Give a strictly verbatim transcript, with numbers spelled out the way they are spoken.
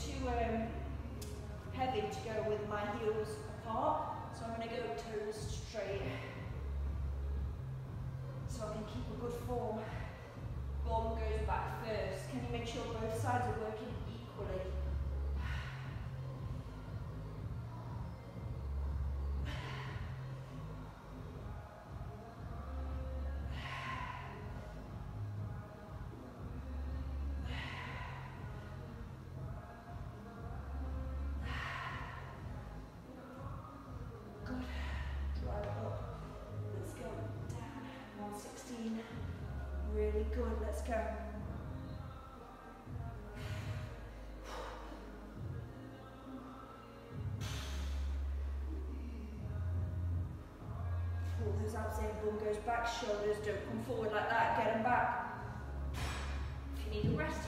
too um, heavy to go with my heels apart, so I'm going to go toes straight so I can keep a good form. Bum goes back first. Can you make sure both sides are working equally? Really good, let's go. Pull those abs in, bum goes back, shoulders don't come forward like that, get them back. If you need a rest,